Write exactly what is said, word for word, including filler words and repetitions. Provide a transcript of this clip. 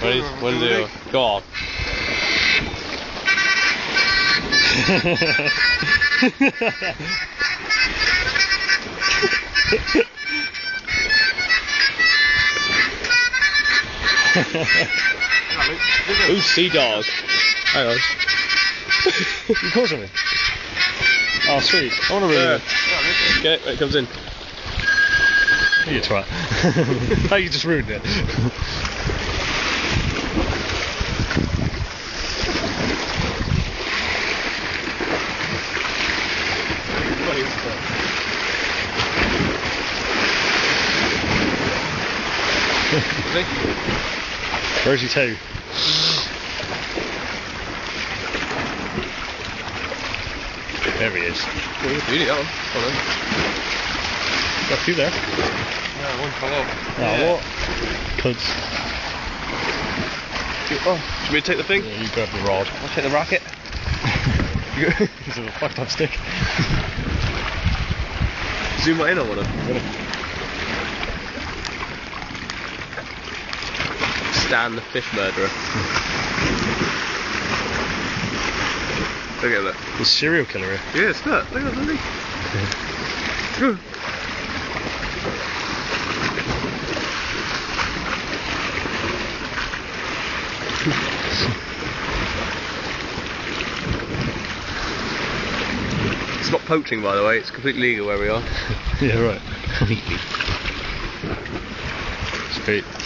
Ready? One, two, go on. Ooh, sea dog. Hang on. You caught something? Oh, sweet. I want to ruin Yeah. it. Okay, it comes in. You twat. Oh, you just ruined it. Where's your toe? There he is. Oh, beauty, that one. Hold on. Got a few there. Yeah, one fell off. Oh, Yeah. what? Cunts. Oh, should we take the thing? Yeah, you grab the rod. I'll take the racket. It's a fucked up stick. Zoom right in on one of them. Stan the fish murderer. Look at that. The serial killer here. Yes, look, look at that. Look. It's not poaching, by the way, it's completely legal where we are. Yeah, right. Sweet.